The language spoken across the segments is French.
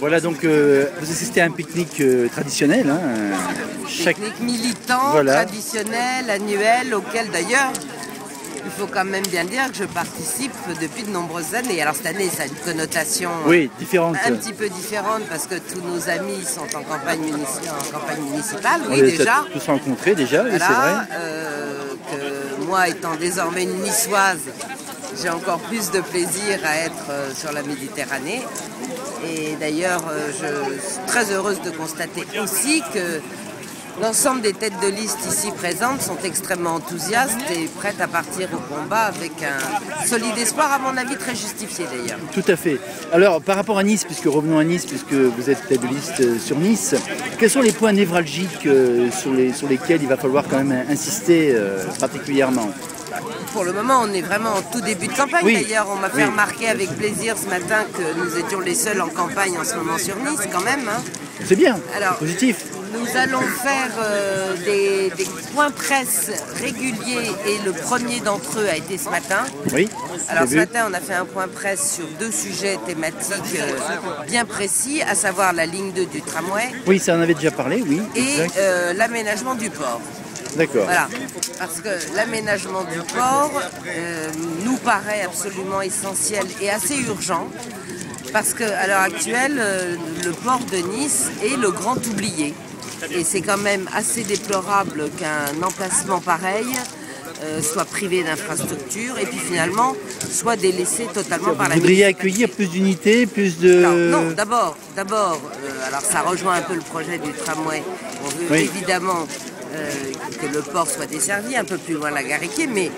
Voilà, donc vous assistez à un pique-nique traditionnel. Hein, pique-nique militant, voilà. Traditionnel, annuel, auquel d'ailleurs, il faut quand même bien dire que je participe depuis de nombreuses années. Alors cette année, ça a une connotation différente. Un petit peu différente parce que tous nos amis sont en campagne municipale. On les a tous rencontrés déjà, voilà, et c'est vrai. Que moi, étant désormais une niçoise, j'ai encore plus de plaisir à être sur la Méditerranée. Et d'ailleurs, je suis très heureuse de constater aussi que l'ensemble des têtes de liste ici présentes sont extrêmement enthousiastes et prêtes à partir au combat avec un solide espoir, à mon avis très justifié d'ailleurs. Tout à fait. Alors par rapport à Nice, revenons à Nice, puisque vous êtes tête de liste sur Nice, quels sont les points névralgiques sur lesquels il va falloir quand même insister particulièrement ? Pour le moment, on est vraiment en tout début de campagne. Oui. D'ailleurs, on m'a fait remarquer avec plaisir ce matin que nous étions les seuls en campagne en ce moment sur Nice, quand même. Hein. C'est bien, c'est positif. Nous allons faire des points presse réguliers et le premier d'entre eux a été ce matin. Oui. Alors ce matin, on a fait un point presse sur 2 sujets thématiques bien précis, à savoir la ligne 2 du tramway. Oui, ça en avait déjà parlé, oui. Et l'aménagement du port. D'accord. Voilà, parce que l'aménagement du port nous paraît absolument essentiel et assez urgent, parce qu'à l'heure actuelle, le port de Nice est le grand oublié. Et c'est quand même assez déplorable qu'un emplacement pareil soit privé d'infrastructures et puis finalement soit délaissé totalement par la municipalité. Vous voudriez accueillir plus d'unités, plus de... Non, d'abord, alors ça rejoint un peu le projet du tramway. On veut évidemment que le port soit desservi un peu plus loin la Gariquier, mais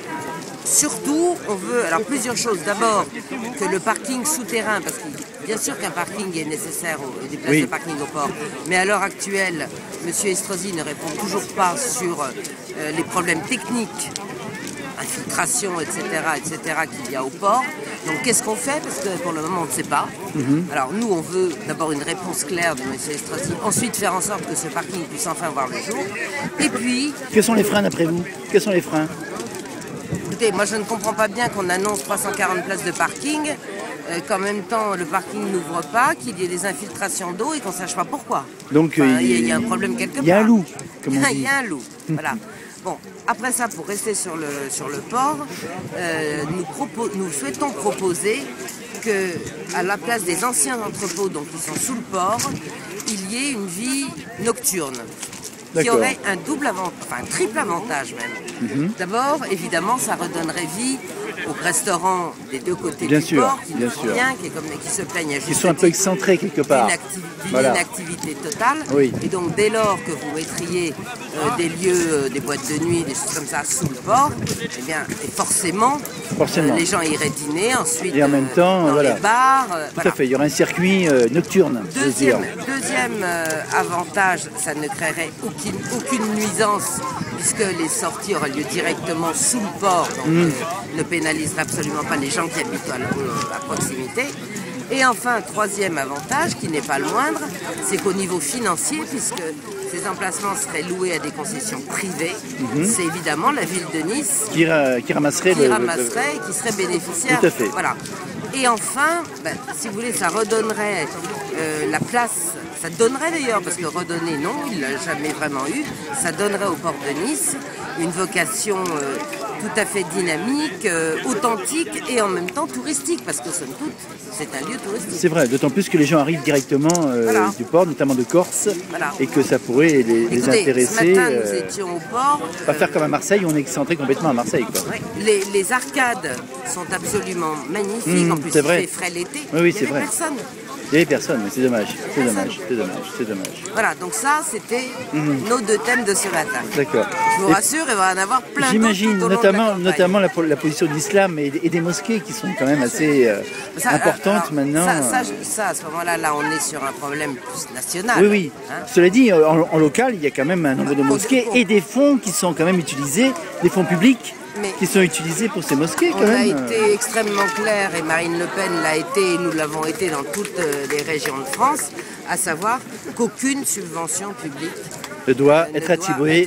surtout on veut plusieurs choses. D'abord que le parking souterrain, parce que bien sûr qu'un parking est nécessaire, des places de parking au port, mais à l'heure actuelle, M. Estrosi ne répond toujours pas sur les problèmes techniques, infiltration, etc. qu'il y a au port. Donc qu'est-ce qu'on fait? Parce que pour le moment on ne sait pas. Alors nous on veut d'abord une réponse claire de M. Estrosi, ensuite faire en sorte que ce parking puisse enfin voir le jour. Et puis... Quels sont les freins d'après vous? Quels sont les freins? Écoutez, moi je ne comprends pas bien qu'on annonce 340 places de parking, qu'en même temps le parking n'ouvre pas, qu'il y ait des infiltrations d'eau et qu'on ne sache pas pourquoi. Donc il y a un problème quelque part. Il y a un loup, comme on dit. Il y a un loup, voilà. Bon, après ça, pour rester sur le port, nous souhaitons proposer qu'à la place des anciens entrepôts, donc qui sont sous le port, il y ait une vie nocturne. Qui aurait un double avantage, enfin un triple avantage même. D'abord, évidemment, ça redonnerait vie aux restaurants des deux côtés du port, qui se plaignent à juste qui sont un peu excentrés quelque part. D'une inactivité totale. Et donc, dès lors que vous mettriez des lieux, des boîtes de nuit, des choses comme ça sous le port, eh bien, forcément. Les gens iraient dîner, ensuite et en même temps, dans les bars. Tout à fait, il y aurait un circuit nocturne. Deuxième avantage, ça ne créerait aucune nuisance puisque les sorties auraient lieu directement sous le port, donc ne pénaliserait absolument pas les gens qui habitent à proximité. Et enfin, troisième avantage, qui n'est pas le moindre, c'est qu'au niveau financier, puisque ces emplacements seraient loués à des concessions privées, c'est évidemment la ville de Nice qui ramasserait et qui serait bénéficiaire. Tout à fait. Voilà. Et enfin, si vous voulez, ça redonnerait la place, ça donnerait d'ailleurs, parce que redonner, non, il ne l'a jamais vraiment eu, ça donnerait au port de Nice une vocation tout à fait dynamique, authentique et en même temps touristique, parce que somme toute, c'est un lieu touristique. C'est vrai, d'autant plus que les gens arrivent directement du port, notamment de Corse, et que ça pourrait les intéresser. Ce matin, nous étions au port. Pas faire comme à Marseille, on est excentré complètement à Marseille. Quoi. Les arcades sont absolument magnifiques, en plus il fait frais l'été, oui, il n'y avait personne. Il n'y avait personne, mais c'est dommage. C'est dommage. Voilà, donc ça, c'était nos 2 thèmes de ce matin. D'accord. Je vous rassure, il va y en avoir plein d'autres. J'imagine, notamment la position de l'islam et des mosquées qui sont quand même assez importantes maintenant. Ça, à ce moment-là, on est sur un problème plus national. Oui. Hein. Cela dit, en local, il y a quand même un nombre de mosquées et des fonds qui sont quand même utilisés, des fonds publics. Qui sont utilisés pour ces mosquées quand même. On a été extrêmement clair, et Marine Le Pen l'a été, et nous l'avons été dans toutes les régions de France, à savoir qu'aucune subvention publique ne doit être attribuée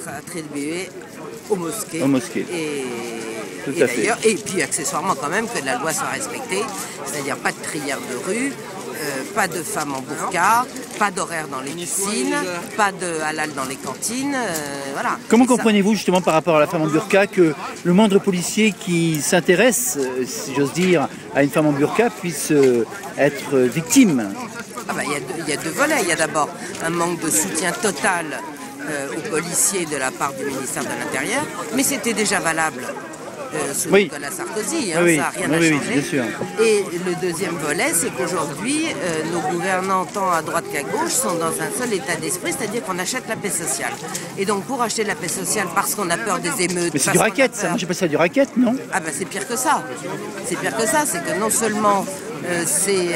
aux mosquées. Tout à fait. Et puis accessoirement quand même que la loi soit respectée, c'est-à-dire pas de prière de rue, pas de femmes en burqa, pas d'horaire dans les piscines, pas de halal dans les cantines, voilà. Comment comprenez-vous justement par rapport à la femme en burqa que le moindre policier qui s'intéresse, si j'ose dire, à une femme en burqa puisse être victime? Il y a deux volets. Il y a d'abord un manque de soutien total aux policiers de la part du ministère de l'Intérieur, mais c'était déjà valable sous Nicolas Sarkozy, hein, ça n'a rien à changer. Bien sûr. Et le deuxième volet, c'est qu'aujourd'hui, nos gouvernants, tant à droite qu'à gauche, sont dans un seul état d'esprit, c'est-à-dire qu'on achète la paix sociale. Et donc pour acheter la paix sociale, parce qu'on a peur des émeutes... Mais c'est du racket, ça. Moi j'ai passé ça du racket, non? Ah ben c'est pire que ça. C'est pire que ça, c'est que non seulement c'est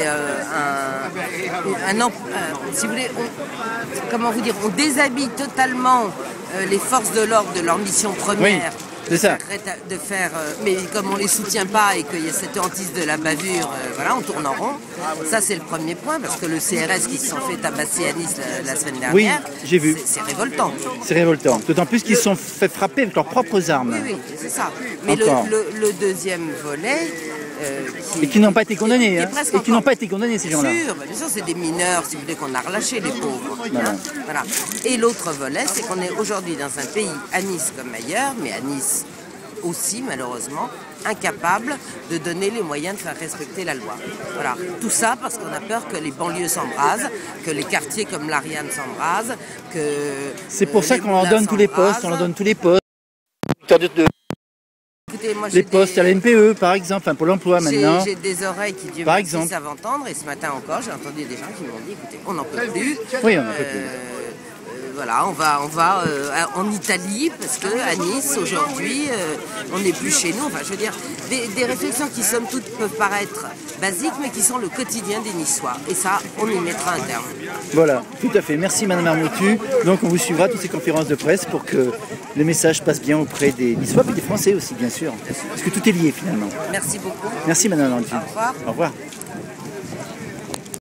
si vous voulez, comment vous dire, on déshabille totalement les forces de l'ordre de leur mission première. Oui. C'est ça. Mais comme on ne les soutient pas et qu'il y a cette hantise de la bavure, voilà, on tourne en rond. Ça, c'est le premier point, parce que le CRS qui se sont fait tabasser à Nice la semaine dernière, j'ai vu. C'est révoltant. C'est révoltant. D'autant plus qu'ils se sont fait frapper avec leurs propres armes. Oui, c'est ça. Mais le deuxième volet... et qui n'ont pas été condamnés, hein. Et qui n'ont pas été condamnés, ces gens-là. Bien sûr, c'est des mineurs, si vous voulez, qu'on a relâchés, les pauvres. Hein, voilà. Et l'autre volet, c'est qu'on est aujourd'hui dans un pays, à Nice comme ailleurs, mais à Nice aussi, malheureusement, incapable de donner les moyens de faire respecter la loi. Voilà. Tout ça parce qu'on a peur que les banlieues s'embrasent, que les quartiers comme l'Ariane s'embrasent, que... C'est pour ça qu'on leur donne tous les postes, on leur donne tous les postes. Écoutez, moi, les postes à la NPE, par exemple, enfin, pour l'emploi maintenant. J'ai des oreilles qui, Dieu merci, savent entendre. Et ce matin encore, j'ai entendu des gens qui m'ont dit, écoutez, on n'en peut plus. Oui, on n'en peut plus. Voilà, on va en Italie, parce qu'à Nice, aujourd'hui, on n'est plus chez nous. Enfin, je veux dire, des réflexions qui, somme toute, peuvent paraître basiques, mais qui sont le quotidien des Niçois. Et ça, on y mettra un terme. Voilà, tout à fait. Merci, Madame Armoutu. Donc, on vous suivra toutes ces conférences de presse pour que le message passe bien auprès des Niçois, et des Français aussi, bien sûr. Parce que tout est lié, finalement. Merci beaucoup. Merci, Madame Armoutu. Au revoir. Au revoir.